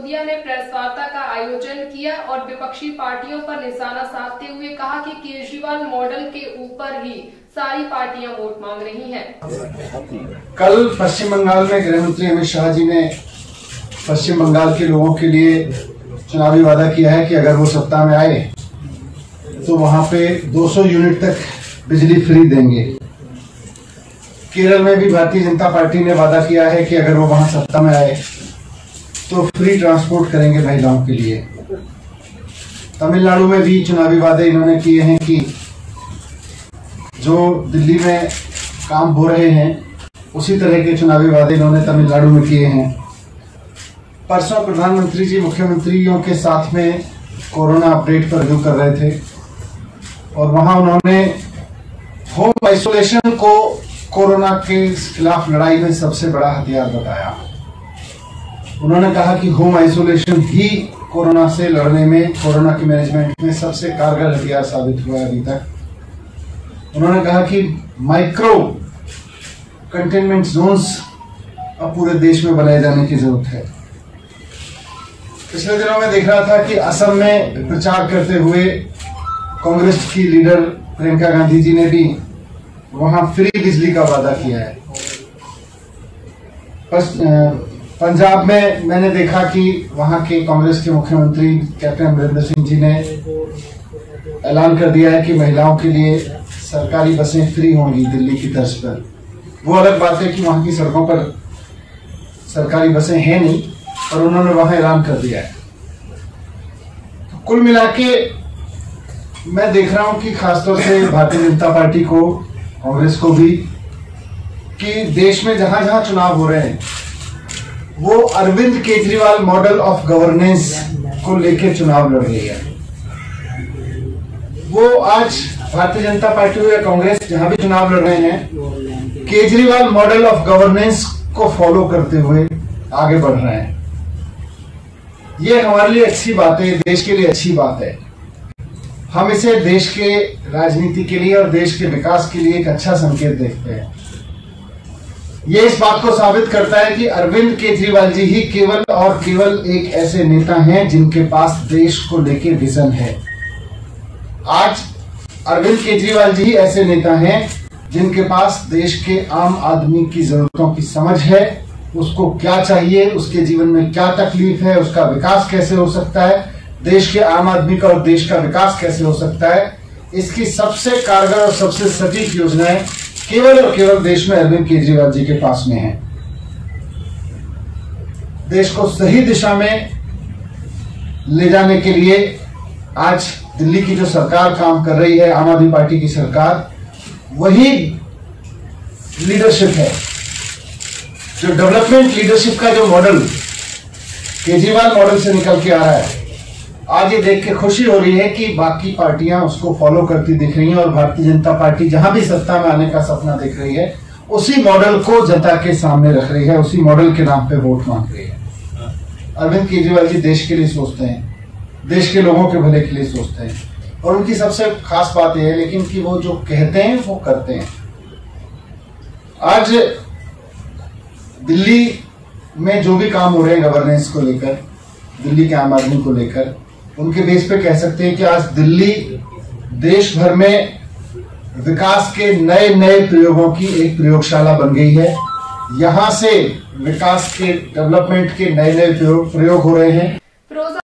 सिसोदिया ने प्रेस वार्ता का आयोजन किया और विपक्षी पार्टियों पर निशाना साधते हुए कहा कि केजरीवाल मॉडल के ऊपर ही सारी पार्टियां वोट मांग रही हैं। कल पश्चिम बंगाल में गृह मंत्री अमित शाह जी ने पश्चिम बंगाल के लोगों के लिए चुनावी वादा किया है कि अगर वो सत्ता में आए तो वहां पे 200 यूनिट तक बिजली फ्री देंगे। केरल में भी भारतीय जनता पार्टी ने वादा किया है कि अगर वो वहां सत्ता में आए तो फ्री ट्रांसपोर्ट करेंगे महिलाओं के लिए। तमिलनाडु में भी चुनावी वादे इन्होंने किए हैं कि जो दिल्ली में काम हो रहे हैं उसी तरह के चुनावी वादे इन्होंने तमिलनाडु में किए हैं। परसों प्रधानमंत्री जी मुख्यमंत्रियों के साथ में कोरोना अपडेट पर रिव्यू कर रहे थे और वहां उन्होंने होम आइसोलेशन को कोरोना के खिलाफ लड़ाई में सबसे बड़ा हथियार बताया। उन्होंने कहा कि होम आइसोलेशन ही कोरोना से लड़ने में, कोरोना की मैनेजमेंट में सबसे कारगर हथियार साबित हुआ है अभी तक। उन्होंने कहा कि माइक्रो कंटेनमेंट जोन्स अब पूरे देश में बनाए जाने की जरूरत है। पिछले दिनों में देख रहा था कि असम में प्रचार करते हुए कांग्रेस की लीडर प्रियंका गांधी जी ने भी वहां फ्री बिजली का वादा किया है। पंजाब में मैंने देखा कि वहां के कांग्रेस के मुख्यमंत्री कैप्टन अमरिंदर सिंह जी ने ऐलान कर दिया है कि महिलाओं के लिए सरकारी बसें फ्री होंगी दिल्ली की तर्ज पर। वो अलग बात है कि वहां की सड़कों पर सरकारी बसें हैं नहीं, पर उन्होंने वहां ऐलान कर दिया है। तो कुल मिला के मैं देख रहा हूं कि खासतौर से भारतीय जनता पार्टी को, कांग्रेस को भी, कि देश में जहां जहां चुनाव हो रहे हैं वो Arvind Kejriwal model of governance को लेकर चुनाव लड़ रही है। वो आज भारतीय जनता पार्टी हो या कांग्रेस जहां भी चुनाव लड़ रहे हैं, केजरीवाल मॉडल ऑफ गवर्नेंस को फॉलो करते हुए आगे बढ़ रहे हैं। ये हमारे लिए अच्छी बात है, देश के लिए अच्छी बात है। हम इसे देश के राजनीति के लिए और देश के विकास के लिए एक अच्छा संकेत देखते हैं। ये इस बात को साबित करता है कि अरविंद केजरीवाल जी ही केवल और केवल एक ऐसे नेता हैं जिनके पास देश को लेकर विजन है। आज अरविंद केजरीवाल जी ही ऐसे नेता हैं जिनके पास देश के आम आदमी की जरूरतों की समझ है, उसको क्या चाहिए, उसके जीवन में क्या तकलीफ है, उसका विकास कैसे हो सकता है, देश के आम आदमी का और देश का विकास कैसे हो सकता है, इसकी सबसे कारगर और सबसे सटीक योजनाएं केवल और केवल देश में अरविंद केजरीवाल जी के पास में है। देश को सही दिशा में ले जाने के लिए आज दिल्ली की जो सरकार काम कर रही है, आम आदमी पार्टी की सरकार, वही लीडरशिप है। जो डेवलपमेंट लीडरशिप का जो मॉडल केजरीवाल मॉडल से निकल के आ रहा है, आज ये देख के खुशी हो रही है कि बाकी पार्टियां उसको फॉलो करती दिख रही हैं और भारतीय जनता पार्टी जहां भी सत्ता में आने का सपना देख रही है उसी मॉडल को जनता के सामने रख रही है, उसी मॉडल के नाम पे वोट मांग रही है। अरविंद केजरीवाल जी देश के लिए सोचते हैं, देश के लोगों के भले के लिए सोचते हैं और उनकी सबसे खास बात यह है लेकिन कि वो जो कहते हैं वो करते हैं। आज दिल्ली में जो भी काम हो रहे हैं गवर्नेंस को लेकर, दिल्ली के आम आदमी को लेकर, उनके बेस पे कह सकते हैं कि आज दिल्ली देश भर में विकास के नए नए प्रयोगों की एक प्रयोगशाला बन गई है। यहां से विकास के, डेवलपमेंट के नए नए प्रयोग हो रहे हैं।